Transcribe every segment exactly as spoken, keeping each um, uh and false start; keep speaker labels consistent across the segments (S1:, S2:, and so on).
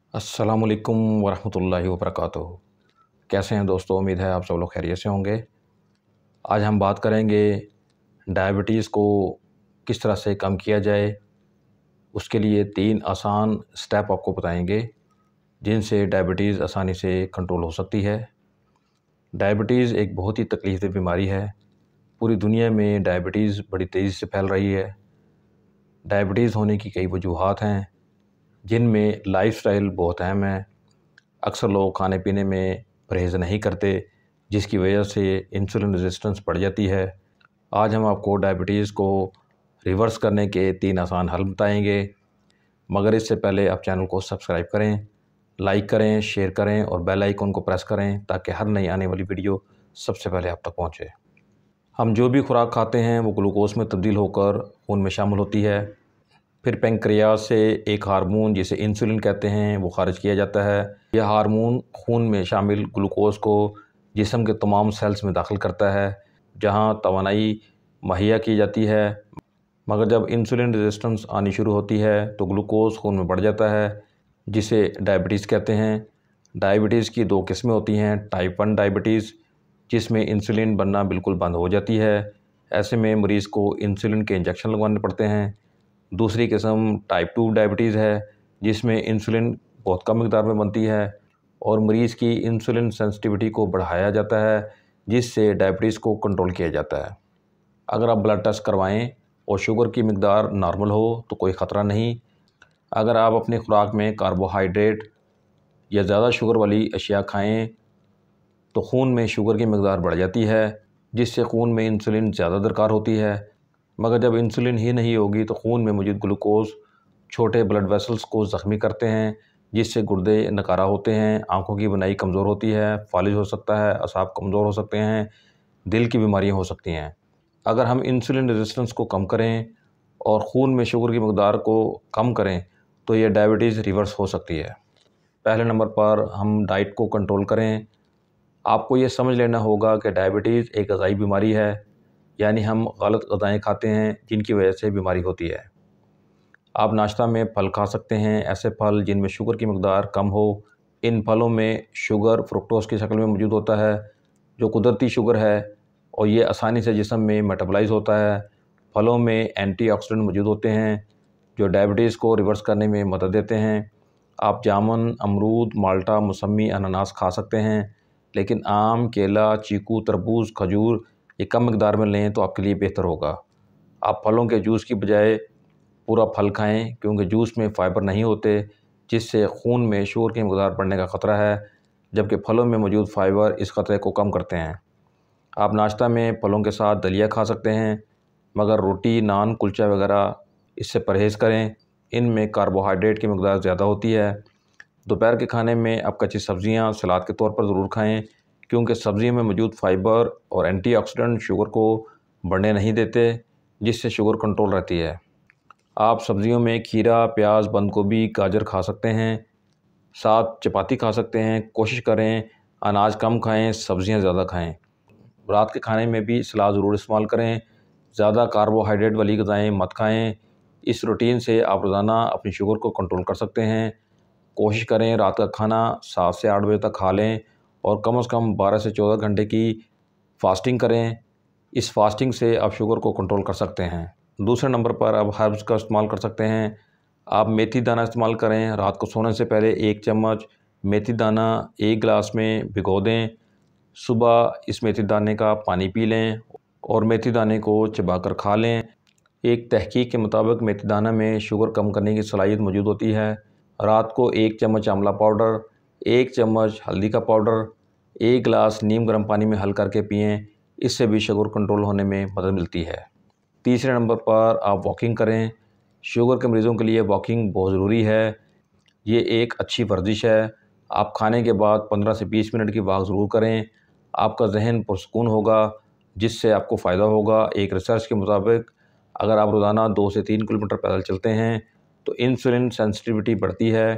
S1: अस्सलामुअलैकुम वरहमतुल्लाहि वबरकातुहू। कैसे हैं दोस्तों, उम्मीद है आप सब लोग खैरियत से होंगे। आज हम बात करेंगे डायबिटीज़ को किस तरह से कम किया जाए। उसके लिए तीन आसान स्टेप आपको बताएंगे जिनसे डायबिटीज़ आसानी से कंट्रोल हो सकती है। डायबिटीज़ एक बहुत ही तकलीफ़देह बीमारी है। पूरी दुनिया में डायबिटीज़ बड़ी तेज़ी से फैल रही है। डायबिटीज़ होने की कई वजूहात हैं जिनमें लाइफस्टाइल बहुत अहम है। अक्सर लोग खाने पीने में परहेज़ नहीं करते जिसकी वजह से इंसुलिन रेजिस्टेंस बढ़ जाती है। आज हम आपको डायबिटीज़ को रिवर्स करने के तीन आसान हल बताएंगे, मगर इससे पहले आप चैनल को सब्सक्राइब करें, लाइक करें, शेयर करें और बेल आइकन को प्रेस करें ताकि हर नई आने वाली वीडियो सबसे पहले आप तक पहुंचे। हम जो भी खुराक खाते हैं वो ग्लूकोज में तब्दील होकर खून में शामिल होती है। फिर पैंक्रियाज से एक हार्मोन जिसे इंसुलिन कहते हैं वो खारिज किया जाता है। यह हार्मोन खून में शामिल ग्लूकोज को जिस्म के तमाम सेल्स में दाखिल करता है जहां तवानाई मुहैया की जाती है। मगर जब इंसुलिन रेजिस्टेंस आनी शुरू होती है तो ग्लूकोज खून में बढ़ जाता है जिसे डायबिटीज़ कहते हैं। डायबिटीज़ की दो किस्में होती हैं। टाइप वन डायबिटीज़ जिसमें इंसुलिन बनना बिल्कुल बंद हो जाती है, ऐसे में मरीज़ को इंसुलिन के इंजेक्शन लगवाने पड़ते हैं। दूसरी किस्म टाइप टू डायबिटीज़ है जिसमें इंसुलिन बहुत कम मिकदार में बनती है और मरीज़ की इंसुलिन सेंसिटिविटी को बढ़ाया जाता है जिससे डायबिटीज़ को कंट्रोल किया जाता है। अगर आप ब्लड टेस्ट करवाएं और शुगर की मिकदार नॉर्मल हो तो कोई ख़तरा नहीं। अगर आप अपनी खुराक में कार्बोहाइड्रेट या ज़्यादा शुगर वाली अशिया खाएं तो खून में शुगर की मिकदार बढ़ जाती है जिससे खून में इंसुलिन ज़्यादा दरकार होती है। मगर जब इंसुलिन ही नहीं होगी तो खून में मौजूद ग्लूकोज छोटे ब्लड वेसल्स को ज़ख्मी करते हैं जिससे गुर्दे नकारा होते हैं, आंखों की बनाई कमज़ोर होती है, फालिज हो सकता है, असाब कमज़ोर हो सकते हैं, दिल की बीमारियां हो सकती हैं। अगर हम इंसुलिन रेजिस्टेंस को कम करें और ख़ून में शुगर की मकदार को कम करें तो ये डायबिटीज़ रिवर्स हो सकती है। पहले नंबर पर हम डाइट को कंट्रोल करें। आपको ये समझ लेना होगा कि डायबिटीज़ एक ग़िज़ाई बीमारी है, यानी हम गलत ग़िज़ाएँ खाते हैं जिनकी वजह से बीमारी होती है। आप नाश्ता में फल खा सकते हैं, ऐसे फल जिनमें शुगर की मकदार कम हो। इन फलों में शुगर फ्रुक्टोज की शक्ल में मौजूद होता है जो कुदरती शुगर है और ये आसानी से जिस्म में मेटाबॉलाइज होता है। फलों में एंटीऑक्सीडेंट मौजूद होते हैं जो डायबिटीज़ को रिवर्स करने में मदद देते हैं। आप जामुन, अमरूद, माल्टा, मौसमी, अनानास खा सकते हैं, लेकिन आम, केला, चीकू, तरबूज, खजूर ये कम मकदार में लें तो आपके लिए बेहतर होगा। आप फलों के जूस की बजाय पूरा फल खाएं क्योंकि जूस में फ़ाइबर नहीं होते जिससे खून में शुगर की मकदार बढ़ने का ख़तरा है, जबकि फलों में मौजूद फ़ाइबर इस ख़तरे को कम करते हैं। आप नाश्ता में फलों के साथ दलिया खा सकते हैं, मगर रोटी, नान, कुलचा वगैरह इससे परहेज़ करें। इनमें कार्बोहाइड्रेट की मकदार ज़्यादा होती है। दोपहर के खाने में आप कच्ची सब्ज़ियाँ सलाद के तौर पर ज़रूर खाएँ क्योंकि सब्ज़ियों में मौजूद फ़ाइबर और एंटीऑक्सीडेंट शुगर को बढ़ने नहीं देते जिससे शुगर कंट्रोल रहती है। आप सब्ज़ियों में खीरा, प्याज, बंद गोभी, गाजर खा सकते हैं, साथ चपाती खा सकते हैं। कोशिश करें अनाज कम खाएं, सब्ज़ियां ज़्यादा खाएं। रात के खाने में भी सलाद ज़रूर इस्तेमाल करें। ज़्यादा कार्बोहाइड्रेट वाली ग़िज़ाएँ मत खाएं। इस रूटीन से आप रोज़ाना अपनी शुगर को कंट्रोल कर सकते हैं। कोशिश करें रात का खाना सात से आठ बजे तक खा लें और कम से कम बारह से चौदह घंटे की फ़ास्टिंग करें। इस फास्टिंग से आप शुगर को कंट्रोल कर सकते हैं। दूसरे नंबर पर आप हर्ब्स का इस्तेमाल कर सकते हैं। आप मेथी दाना इस्तेमाल करें। रात को सोने से पहले एक चम्मच मेथी दाना एक गिलास में भिगो दें। सुबह इस मेथी दाने का पानी पी लें और मेथी दाने को चबाकर खा लें। एक तहकीक के मुताबिक मेथी दाना में शुगर कम करने की सलाहियत मौजूद होती है। रात को एक चम्मच आंवला पाउडर, एक चम्मच हल्दी का पाउडर, एक गिलास नीम गर्म पानी में हल करके पिएँ। इससे भी शुगर कंट्रोल होने में मदद मिलती है। तीसरे नंबर पर आप वॉकिंग करें। शुगर के मरीज़ों के लिए वॉकिंग बहुत ज़रूरी है। ये एक अच्छी वर्जिश है। आप खाने के बाद पंद्रह से बीस मिनट की वॉक ज़रूर करें। आपका जहन पुरसकून होगा जिससे आपको फ़ायदा होगा। एक रिसर्च के मुताबिक अगर आप रोज़ाना दो से तीन किलोमीटर पैदल चलते हैं तो इंसुलिन सेंसिटिविटी बढ़ती है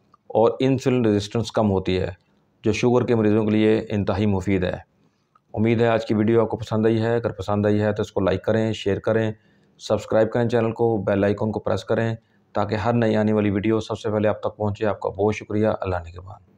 S1: और इंसुलिन रेजिस्टेंस कम होती है जो शुगर के मरीज़ों के लिए इंतहाई मुफीद है। उम्मीद है आज की वीडियो आपको पसंद आई है। अगर पसंद आई है तो इसको लाइक करें, शेयर करें, सब्सक्राइब करें चैनल को, बेल आइकन को प्रेस करें ताकि हर नई आने वाली वीडियो सबसे पहले आप तक पहुँचे। आपका बहुत शुक्रिया। अल्लाह ने के बाद।